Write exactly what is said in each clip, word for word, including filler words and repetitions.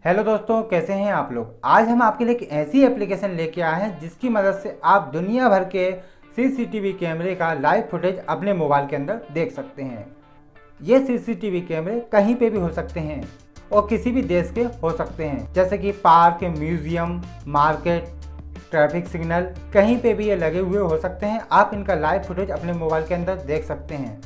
Hello दोस्तों, कैसे हैं आप लोग। आज हम आपके लिए एक ऐसी एप्लीकेशन लेके आए हैं जिसकी मदद से आप दुनिया भर के सीसीटीवी कैमरे का लाइव फुटेज अपने मोबाइल के अंदर देख सकते हैं। ये सीसीटीवी कैमरे कहीं पे भी हो सकते हैं और किसी भी देश के हो सकते हैं, जैसे कि park, museum, market, traffic signal, कहीं पे भी ये लगे हुए हो सकते हैं। आप इनका लाइव फुटेज अपने मोबाइल के अंदर देख सकते हैं।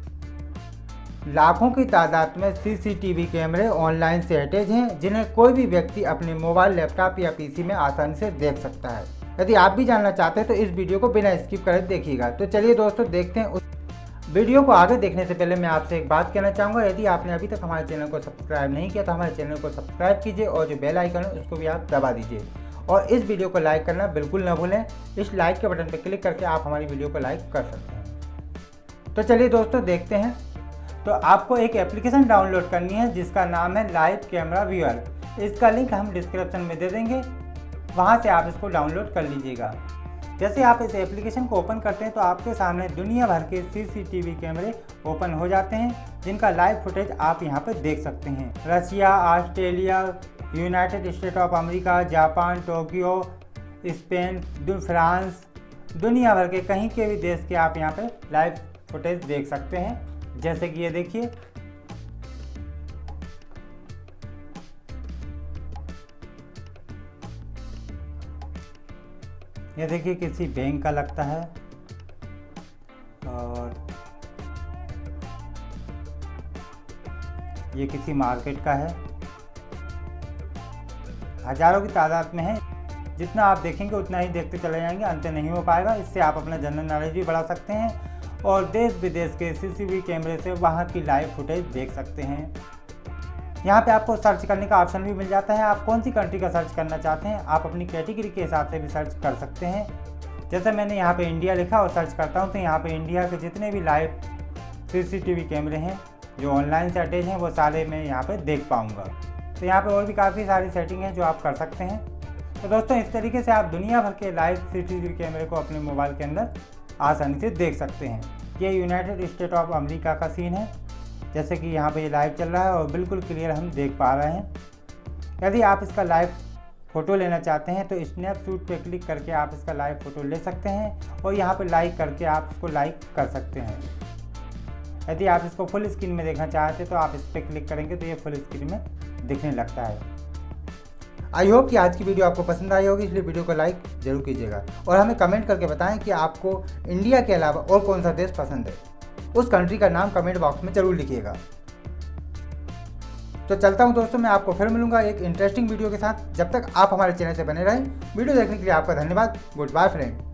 लाखों की तादाद में सीसीटीवी कैमरे ऑनलाइन से अटैच हैं, जिन्हें कोई भी व्यक्ति अपने मोबाइल, लैपटॉप या पीसी में आसानी से देख सकता है। यदि आप भी जानना चाहते हैं तो इस वीडियो को बिना स्किप करे देखिएगा। तो चलिए दोस्तों, देखते हैं। उस वीडियो को आगे देखने से पहले मैं आपसे एक बात कहना चाहूँगा, यदि आपने अभी तक हमारे चैनल को सब्सक्राइब नहीं किया तो हमारे चैनल को सब्सक्राइब कीजिए और जो बेल आइकन है उसको भी आप दबा दीजिए और इस वीडियो को लाइक करना बिल्कुल न भूलें। इस लाइक के बटन पर क्लिक करके आप हमारी वीडियो को लाइक कर सकते हैं। तो चलिए दोस्तों, देखते हैं। तो आपको एक एप्लीकेशन डाउनलोड करनी है जिसका नाम है लाइव कैमरा व्यूअर। इसका लिंक हम डिस्क्रिप्शन में दे देंगे, वहां से आप इसको डाउनलोड कर लीजिएगा। जैसे आप इस एप्लीकेशन को ओपन करते हैं तो आपके सामने दुनिया भर के सीसीटीवी कैमरे ओपन हो जाते हैं, जिनका लाइव फुटेज आप यहां पर देख सकते हैं। Russia, Australia, United State of America, Japan, Tokyo, Spain, France, दुनिया भर के कहीं के भी देश के आप यहाँ पे लाइव फुटेज देख सकते हैं। जैसे कि ये देखिए, ये देखिए किसी बैंक का लगता है और ये किसी मार्केट का है। हजारों की तादाद में है। जितना आप देखेंगे उतना ही देखते चले जाएंगे, अंत नहीं हो पाएगा। इससे आप अपना जनरल नॉलेज भी बढ़ा सकते हैं और देश विदेश के सीसीटीवी कैमरे से वहाँ की लाइव फुटेज देख सकते हैं। यहाँ पे आपको सर्च करने का ऑप्शन भी मिल जाता है। आप कौन सी कंट्री का सर्च करना चाहते हैं, आप अपनी कैटेगरी के हिसाब से भी सर्च कर सकते हैं। जैसे मैंने यहाँ पे इंडिया लिखा और सर्च करता हूँ तो यहाँ पे इंडिया के जितने भी लाइव सीसीटीवी कैमरे हैं जो ऑनलाइन से अटैच हैं वो सारे मैं यहाँ पर देख पाऊँगा। तो यहाँ पर और भी काफ़ी सारी सेटिंग है जो आप कर सकते हैं। तो दोस्तों, इस तरीके से आप दुनिया भर के लाइव सीसीटीवी कैमरे को अपने मोबाइल के अंदर आसानी से देख सकते हैं। ये यूनाइटेड स्टेट ऑफ अमेरिका का सीन है, जैसे कि यहाँ पे ये लाइव चल रहा है और बिल्कुल क्लियर हम देख पा रहे हैं। यदि आप इसका लाइव फ़ोटो लेना चाहते हैं तो स्नैपशॉट पे क्लिक करके आप इसका लाइव फ़ोटो ले सकते हैं और यहाँ पे लाइक करके आप इसको लाइक कर सकते हैं। यदि आप इसको फुल स्क्रीन में देखना चाहते हैं तो आप इस पर क्लिक करेंगे तो ये फुल स्क्रीन में दिखने लगता है। आई होप कि आज की वीडियो आपको पसंद आई होगी, इसलिए वीडियो को लाइक जरूर कीजिएगा और हमें कमेंट करके बताएं कि आपको इंडिया के अलावा और कौन सा देश पसंद है। उस कंट्री का नाम कमेंट बॉक्स में जरूर लिखिएगा। तो चलता हूं दोस्तों, मैं आपको फिर मिलूंगा एक इंटरेस्टिंग वीडियो के साथ। जब तक आप हमारे चैनल से बने रहें। वीडियो देखने के लिए आपका धन्यवाद। Good bye friend.